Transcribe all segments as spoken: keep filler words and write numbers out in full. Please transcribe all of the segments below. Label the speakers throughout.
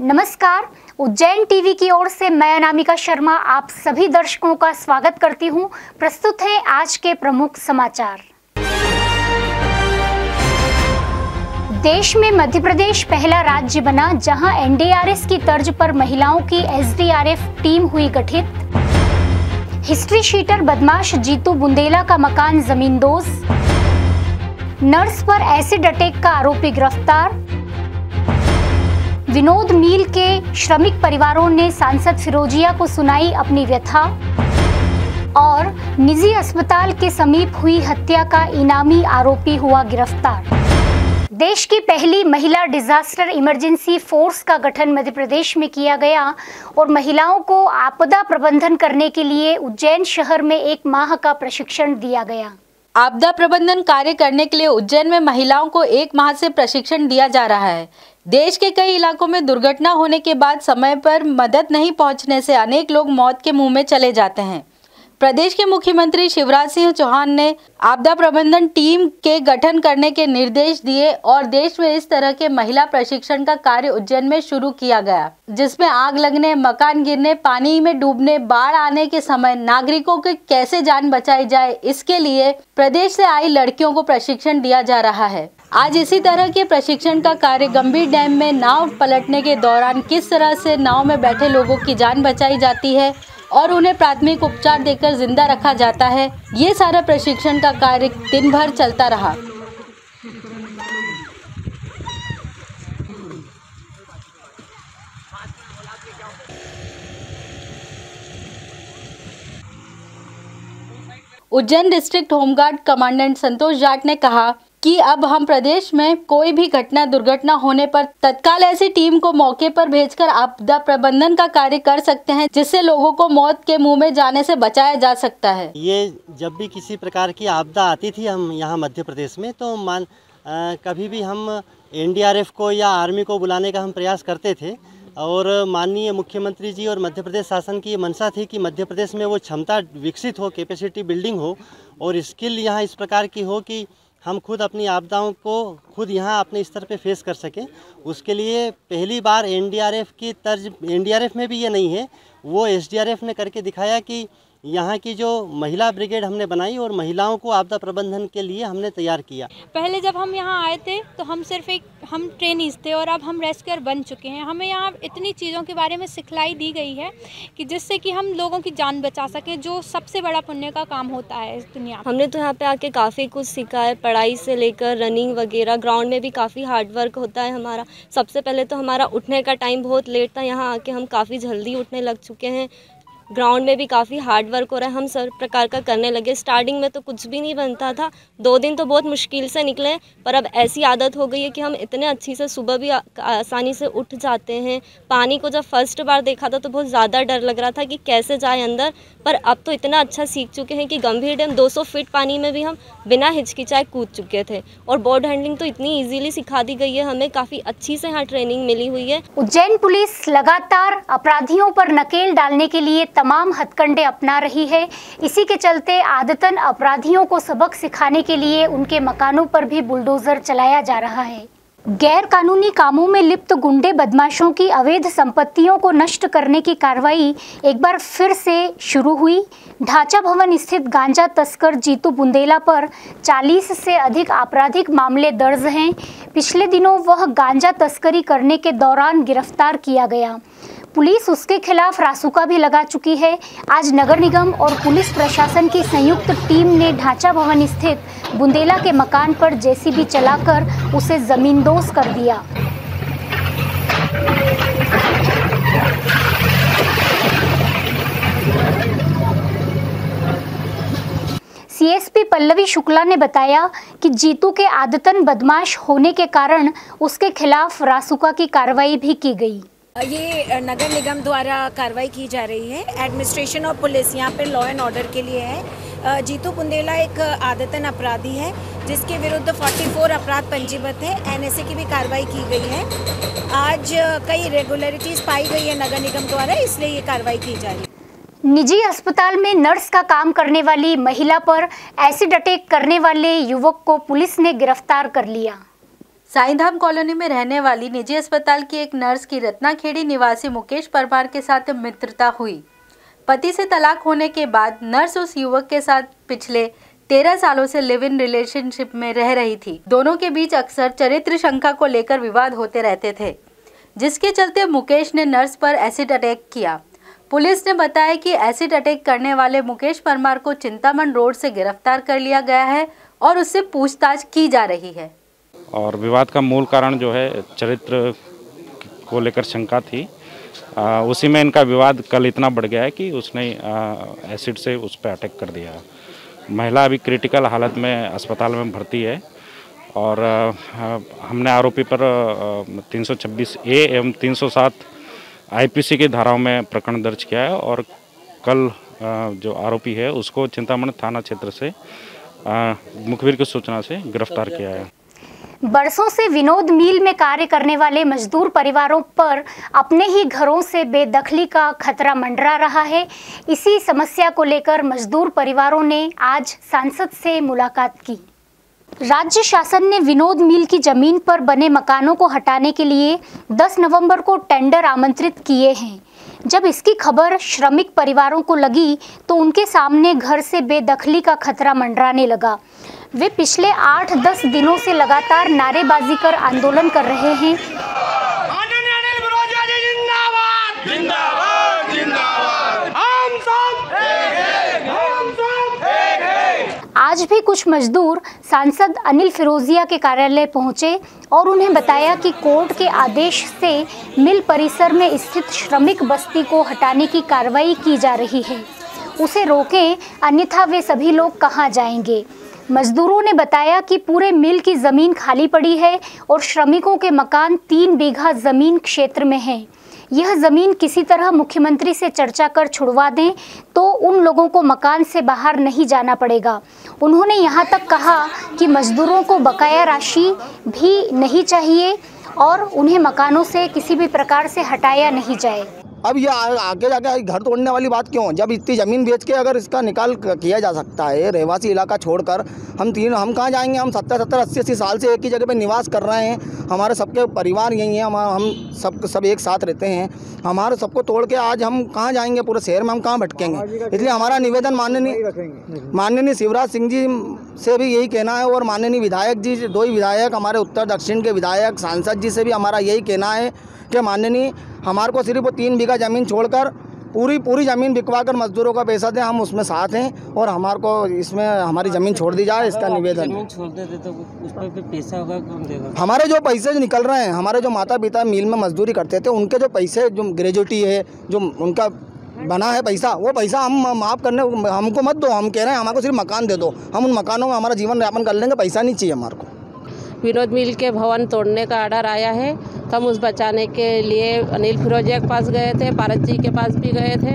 Speaker 1: नमस्कार, उज्जैन टीवी की ओर से मैं अनामिका शर्मा आप सभी दर्शकों का स्वागत करती हूं। प्रस्तुत है आज के प्रमुख समाचार। देश में मध्य प्रदेश पहला राज्य बना जहां एन डी आर एफ की तर्ज पर महिलाओं की S D R F team हुई गठित। हिस्ट्री शीटर बदमाश जीतू बुंदेला का मकान जमींदोज। नर्स पर एसिड अटैक का आरोपी गिरफ्तार। विनोद मील के श्रमिक परिवारों ने सांसद फिरोजिया को सुनाई अपनी व्यथा। और निजी अस्पताल के समीप हुई हत्या का इनामी आरोपी हुआ गिरफ्तार। देश की पहली महिला डिजास्टर इमरजेंसी फोर्स का गठन मध्य प्रदेश में किया गया और महिलाओं को आपदा प्रबंधन करने के लिए उज्जैन शहर में एक माह का प्रशिक्षण दिया गया।
Speaker 2: आपदा प्रबंधन कार्य करने के लिए उज्जैन में महिलाओं को एक माह से प्रशिक्षण दिया जा रहा है। देश के कई इलाकों में दुर्घटना होने के बाद समय पर मदद नहीं पहुंचने से अनेक लोग मौत के मुंह में चले जाते हैं। प्रदेश के मुख्यमंत्री शिवराज सिंह चौहान ने आपदा प्रबंधन टीम के गठन करने के निर्देश दिए और देश में इस तरह के महिला प्रशिक्षण का कार्य उज्जैन में शुरू किया गया, जिसमें आग लगने, मकान गिरने, पानी में डूबने, बाढ़ आने के समय नागरिकों की कैसे जान बचाई जाए, इसके लिए प्रदेश से आई लड़कियों को प्रशिक्षण दिया जा रहा है। आज इसी तरह के प्रशिक्षण का कार्य गंभीर डैम में नाव पलटने के दौरान किस तरह से नाव में बैठे लोगों की जान बचाई जाती है और उन्हें प्राथमिक उपचार देकर जिंदा रखा जाता है, ये सारा प्रशिक्षण का कार्य दिन भर चलता रहा। Ujjain district home guard commandant Santosh Jat ने कहा कि अब हम प्रदेश में कोई भी घटना दुर्घटना होने पर तत्काल ऐसी टीम को मौके पर भेजकर आपदा प्रबंधन का कार्य कर सकते हैं, जिससे लोगों को मौत के मुंह में जाने से बचाया जा सकता है।
Speaker 3: ये जब भी किसी प्रकार की आपदा आती थी हम यहाँ मध्य प्रदेश में, तो मान आ, कभी भी हम एन डी आर एफ को या आर्मी को बुलाने का हम प्रयास करते थे और माननीय मुख्यमंत्री जी और मध्य प्रदेश शासन की मंशा थी कि मध्य प्रदेश में वो क्षमता विकसित हो, कैपेसिटी बिल्डिंग हो और स्किल यहाँ इस प्रकार की हो कि हम खुद अपनी आपदाओं को खुद यहाँ अपने स्तर पे फेस कर सकें। उसके लिए पहली बार एन डी आर एफ की तर्ज, एन डी आर एफ में भी ये नहीं है, वो एस डी आर एफ ने करके दिखाया कि यहाँ की जो महिला ब्रिगेड हमने बनाई और महिलाओं को आपदा प्रबंधन के लिए हमने तैयार किया।
Speaker 4: पहले जब हम यहाँ आए थे तो हम सिर्फ एक हम ट्रेनीज थे और अब हम रेस्क्यूअर बन चुके हैं। हमें यहाँ इतनी चीज़ों के बारे में सिखलाई दी गई है कि जिससे कि हम लोगों की जान बचा सकें, जो सबसे बड़ा पुण्य का काम होता है इस दुनिया में।
Speaker 5: हमने तो यहाँ पे आके काफ़ी कुछ सीखा है, पढ़ाई से लेकर रनिंग वगैरह। ग्राउंड में भी काफ़ी हार्ड वर्क होता है हमारा। सबसे पहले तो हमारा उठने का टाइम बहुत लेट था, यहाँ आके हम काफ़ी जल्दी उठने लग चुके हैं। ग्राउंड में भी काफ़ी हार्ड वर्क हो रहा है, हम सब प्रकार का करने लगे। स्टार्टिंग में तो कुछ भी नहीं बनता था, दो दिन तो बहुत मुश्किल से निकले, पर अब ऐसी आदत हो गई है कि हम इतने अच्छी से सुबह भी आसानी से उठ जाते हैं। पानी को जब फर्स्ट बार देखा था तो बहुत ज़्यादा डर लग रहा था कि कैसे जाए अंदर, पर अब तो इतना अच्छा सीख चुके हैं कि गंभीर डैम दो सौ फीट पानी में भी हम बिना हिचकिचाए कूद चुके थे। और बोर्ड हैंडलिंग तो इतनी ईजिली सिखा दी गई है, हमें काफ़ी अच्छी से यहाँ ट्रेनिंग मिली हुई है।
Speaker 1: उज्जैन पुलिस लगातार अपराधियों पर नकेल डालने के लिए तमाम हथकंडे अपना रही है। इसी के चलते आदतन अपराधियों को सबक सिखाने के लिए उनके मकानों पर भी बुलडोजर चलाया जा रहा है। गैर कानूनी कामों में लिप्त गुंडे बदमाशों की अवैध संपत्तियों को नष्ट करने की कार्रवाई एक बार फिर से शुरू हुई। ढांचा भवन स्थित गांजा तस्कर जीतू बुंदेला पर चालीस से अधिक आपराधिक मामले दर्ज हैं। पिछले दिनों वह गांजा तस्करी करने के दौरान गिरफ्तार किया गया। पुलिस उसके खिलाफ रासुका भी लगा चुकी है। आज नगर निगम और पुलिस प्रशासन की संयुक्त टीम ने ढांचा भवन स्थित बुंदेला के मकान पर जे सी बी चलाकर उसे जमींदोज कर दिया। C S P Pallavi Shukla ने बताया कि जीतू के आदतन बदमाश होने के कारण उसके खिलाफ रासुका की कार्रवाई भी की गई।
Speaker 6: ये नगर निगम द्वारा कार्रवाई की जा रही है। एडमिनिस्ट्रेशन और पुलिस यहाँ पे लॉ एंड ऑर्डर के लिए है। जीतू बुंदेला एक आदतन अपराधी है जिसके विरुद्ध चौवालीस अपराध पंजीबद्ध है। एन एस ए की भी कार्रवाई की गई है। आज कई रेगुलरिटीज पाई गई है नगर निगम द्वारा, इसलिए ये कार्रवाई की जा रही है।
Speaker 1: निजी अस्पताल में नर्स का काम करने वाली महिला पर एसिड अटैक करने वाले युवक को पुलिस ने गिरफ्तार कर लिया।
Speaker 2: साईंधाम कॉलोनी में रहने वाली निजी अस्पताल की एक नर्स की रत्नाखेड़ी निवासी मुकेश परमार के साथ मित्रता हुई। पति से तलाक होने के बाद नर्स उस युवक के साथ पिछले तेरह सालों से लिव इन रिलेशनशिप में रह रही थी। दोनों के बीच अक्सर चरित्र शंका को लेकर विवाद होते रहते थे, जिसके चलते मुकेश ने नर्स पर एसिड अटैक किया। पुलिस ने बताया कि एसिड अटैक करने वाले मुकेश परमार को चिंतामण रोड से गिरफ्तार कर लिया गया है और उससे पूछताछ की जा रही है।
Speaker 7: और विवाद का मूल कारण जो है चरित्र को लेकर शंका थी, आ, उसी में इनका विवाद कल इतना बढ़ गया है कि उसने आ, एसिड से उस पर अटैक कर दिया। महिला अभी क्रिटिकल हालत में अस्पताल में भर्ती है और आ, हमने आरोपी पर तीन सौ छब्बीस ए एवं तीन सौ सात आईपीसी की धाराओं में प्रकरण दर्ज किया है और कल आ, जो आरोपी है उसको चिंतामण थाना क्षेत्र से मुखबिर की सूचना से गिरफ्तार किया है।
Speaker 1: बरसों से विनोद मिल में कार्य करने वाले मजदूर परिवारों पर अपने ही घरों से बेदखली का खतरा मंडरा रहा है। इसी समस्या को लेकर मजदूर परिवारों ने आज सांसद से मुलाकात की। राज्य शासन ने विनोद मिल की जमीन पर बने मकानों को हटाने के लिए दस नवंबर को टेंडर आमंत्रित किए हैं। जब इसकी खबर श्रमिक परिवारों को लगी तो उनके सामने घर से बेदखली का खतरा मंडराने लगा। वे पिछले आठ दस दिनों से लगातार नारेबाजी कर आंदोलन कर रहे हैं। आज भी कुछ मजदूर सांसद अनिल फिरोजिया के कार्यालय पहुंचे और उन्हें बताया कि कोर्ट के आदेश से मिल परिसर में स्थित श्रमिक बस्ती को हटाने की कार्रवाई की जा रही है, उसे रोकें, अन्यथा वे सभी लोग कहां जाएंगे। मजदूरों ने बताया कि पूरे मिल की ज़मीन खाली पड़ी है और श्रमिकों के मकान तीन बीघा ज़मीन क्षेत्र में हैं। यह ज़मीन किसी तरह मुख्यमंत्री से चर्चा कर छुड़वा दें तो उन लोगों को मकान से बाहर नहीं जाना पड़ेगा। उन्होंने यहाँ तक कहा कि मजदूरों को बकाया राशि भी नहीं चाहिए और उन्हें मकानों से किसी भी प्रकार से हटाया नहीं जाए।
Speaker 8: अब ये आगे जाके घर तोड़ने वाली बात क्यों, जब इतनी ज़मीन बेच के अगर इसका निकाल किया जा सकता है, रहवासी इलाका छोड़कर हम तीन हम कहाँ जाएंगे। हम सत्तर सत्तर अस्सी अस्सी साल से एक ही जगह पे निवास कर रहे हैं, हमारे सबके परिवार यही हैं, हम हम सब सब एक साथ रहते हैं। हमारे सबको तोड़ के आज हम कहाँ जाएंगे, पूरे शहर में हम कहाँ भटकेंगे। इसलिए हमारा निवेदन माननीय माननीय शिवराज सिंह जी से भी यही कहना है और माननीय विधायक जी, दो ही विधायक हमारे उत्तर दक्षिण के विधायक सांसद जी से भी हमारा यही कहना है कि माननीय हमारे को सिर्फ वो तीन बीघा ज़मीन छोड़कर पूरी पूरी ज़मीन बिकवा कर मजदूरों का पैसा दें, हम उसमें साथ हैं और हमारे को इसमें हमारी ज़मीन छोड़ दी जाए, इसका निवेदन।
Speaker 9: ज़मीन छोड़ देते तो उस पर पैसा होगा, कौन देगा?
Speaker 8: हमारे जो पैसे जो निकल रहे हैं, हमारे जो माता पिता मिल में मजदूरी करते थे उनके जो पैसे, जो ग्रेजुएटी है, जो उनका बना है पैसा, वो पैसा हम माफ़ करने हमको मत दो। हम कह रहे हैं हमारे को सिर्फ मकान दे दो, हम उन मकानों में हमारा जीवन यापन कर लेंगे, पैसा नहीं चाहिए हमारे को।
Speaker 10: विनोद मिल के भवन तोड़ने का आर्डर आया है तो हम उस बचाने के लिए अनिल फिरोजिया के पास गए थे, पारस जी के पास भी गए थे,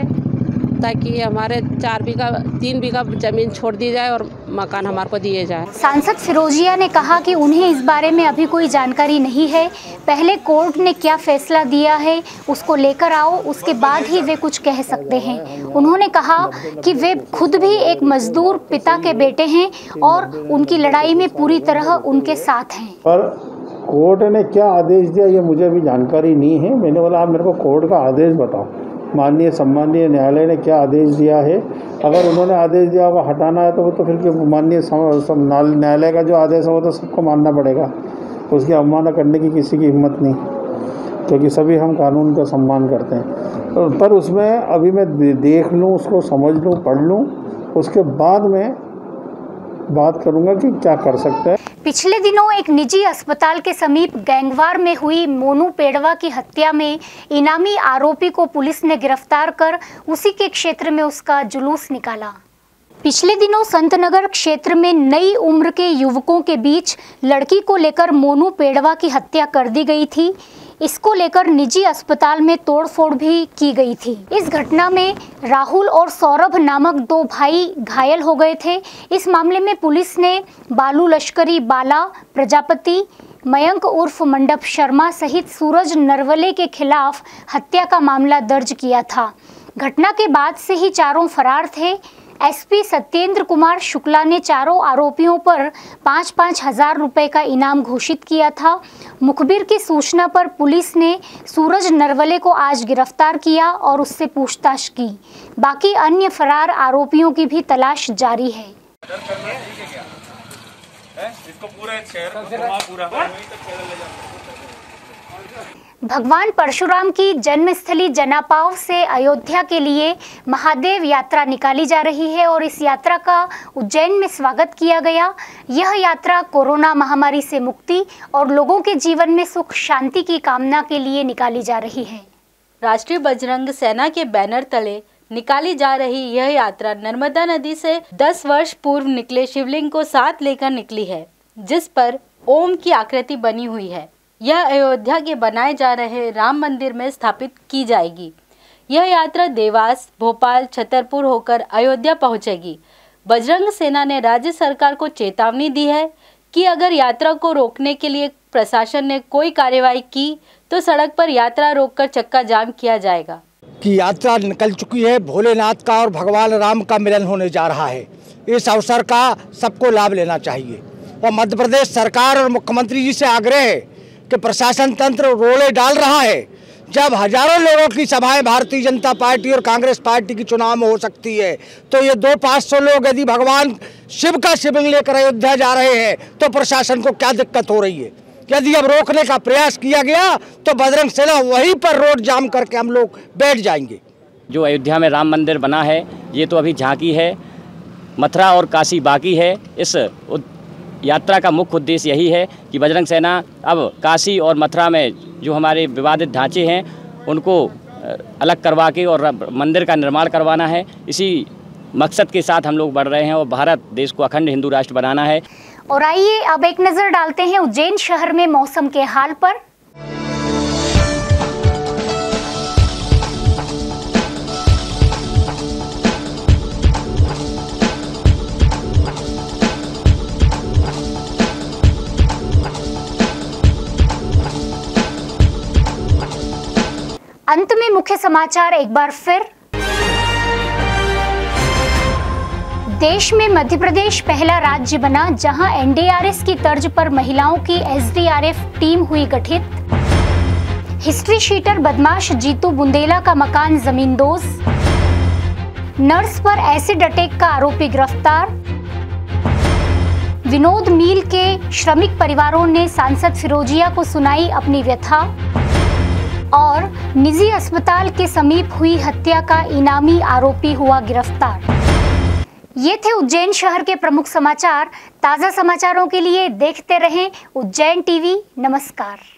Speaker 10: ताकि हमारे चार बीघा तीन बीघा ज़मीन छोड़ दी जाए और मकान हमारे को दिए जाए।
Speaker 1: सांसद फिरोजिया ने कहा कि उन्हें इस बारे में अभी कोई जानकारी नहीं है, पहले कोर्ट ने क्या फैसला दिया है उसको लेकर आओ, उसके बाद ही वे कुछ कह सकते हैं। उन्होंने कहा कि वे खुद भी एक मजदूर पिता के बेटे हैं और उनकी लड़ाई में पूरी तरह उनके साथ हैं।
Speaker 11: पर कोर्ट ने क्या आदेश दिया ये मुझे भी जानकारी नहीं है। मैंने बोला आप मेरे को कोर्ट का आदेश बताओ, माननीय सम्माननीय न्यायालय ने क्या आदेश दिया है। अगर उन्होंने आदेश दिया होगा हटाना है तो वो तो फिर माननीय न्यायालय का जो आदेश है वो तो सबको मानना पड़ेगा, उसकी अवमानना करने की किसी की हिम्मत नहीं, क्योंकि सभी हम कानून का सम्मान करते हैं। पर उसमें अभी मैं देख लूँ, उसको समझ लूँ, पढ़ लूँ, उसके बाद में बात करूंगा कि क्या कर सकते हैं।
Speaker 1: पिछले दिनों एक निजी अस्पताल के समीप गैंगवार में हुई मोनू पेड़वा की हत्या में इनामी आरोपी को पुलिस ने गिरफ्तार कर उसी के क्षेत्र में उसका जुलूस निकाला। पिछले दिनों संतनगर क्षेत्र में नई उम्र के युवकों के बीच लड़की को लेकर मोनू पेड़वा की हत्या कर दी गई थी। इसको लेकर निजी अस्पताल में तोड़फोड़ भी की गई थी। इस घटना में राहुल और सौरभ नामक दो भाई घायल हो गए थे। इस मामले में पुलिस ने बालू लश्करी, बाला प्रजापति, मयंक उर्फ मंडप शर्मा सहित सूरज नरवले के खिलाफ हत्या का मामला दर्ज किया था। घटना के बाद से ही चारों फरार थे। एसपी सत्येंद्र कुमार शुक्ला ने चारों आरोपियों पर पाँच पाँच हजार रुपए का इनाम घोषित किया था। मुखबिर की सूचना पर पुलिस ने सूरज नरवले को आज गिरफ्तार किया और उससे पूछताछ की। बाकी अन्य फरार आरोपियों की भी तलाश जारी है। भगवान परशुराम की जन्मस्थली जनापाव से अयोध्या के लिए महादेव यात्रा निकाली जा रही है और इस यात्रा का उज्जैन में स्वागत किया गया। यह यात्रा कोरोना महामारी से मुक्ति और लोगों के जीवन में सुख शांति की कामना के लिए निकाली जा रही है।
Speaker 2: राष्ट्रीय बजरंग सेना के बैनर तले निकाली जा रही यह यात्रा नर्मदा नदी से दस वर्ष पूर्व निकले शिवलिंग को साथ लेकर निकली है, जिस पर ओम की आकृति बनी हुई है। यह अयोध्या के बनाए जा रहे राम मंदिर में स्थापित की जाएगी। यह यात्रा देवास, भोपाल, छतरपुर होकर अयोध्या पहुंचेगी। बजरंग सेना ने राज्य सरकार को चेतावनी दी है कि अगर यात्रा को रोकने के लिए प्रशासन ने कोई कार्रवाई की तो सड़क पर यात्रा रोककर चक्का जाम किया जाएगा।
Speaker 12: कि यात्रा निकल चुकी है, भोलेनाथ का और भगवान राम का मिलन होने जा रहा है। इस अवसर का सबको लाभ लेना चाहिए और मध्य प्रदेश सरकार और मुख्यमंत्री जी से आग्रह है कि प्रशासन तंत्र रोड़े डाल रहा है। जब हजारों लोगों की सभाएं भारतीय जनता पार्टी और कांग्रेस पार्टी की चुनाव में हो सकती है, तो ये दो पाँच सौ लोग यदि भगवान शिव का शिवलिंग लेकर अयोध्या जा रहे हैं तो प्रशासन को क्या दिक्कत हो रही है। यदि अब रोकने का प्रयास किया गया तो बजरंग सेना वहीं पर रोड जाम करके हम लोग बैठ जाएंगे।
Speaker 13: जो अयोध्या में राम मंदिर बना है ये तो अभी झांकी है, मथुरा और काशी बाकी है। इस यात्रा का मुख्य उद्देश्य यही है कि बजरंग सेना अब काशी और मथुरा में जो हमारे विवादित ढांचे हैं उनको अलग करवा के और मंदिर का निर्माण करवाना है। इसी मकसद के साथ हम लोग बढ़ रहे हैं और भारत देश को अखंड हिंदू राष्ट्र बनाना है।
Speaker 1: और आइए अब एक नजर डालते हैं उज्जैन शहर में मौसम के हाल पर। अंत में मुख्य समाचार एक बार फिर। देश में मध्य प्रदेश पहला राज्य बना जहां एनडीआरएफ की तर्ज पर महिलाओं की एसडीआरएफ टीम हुई गठित। हिस्ट्री शीटर बदमाश जीतू बुंदेला का मकान जमींदोज। नर्स पर एसिड अटैक का आरोपी गिरफ्तार। विनोद मील के श्रमिक परिवारों ने सांसद फिरोजिया को सुनाई अपनी व्यथा। और निजी अस्पताल के समीप हुई हत्या का इनामी आरोपी हुआ गिरफ्तार। ये थे उज्जैन शहर के प्रमुख समाचार। ताज़ा समाचारों के लिए देखते रहें उज्जैन टीवी। नमस्कार।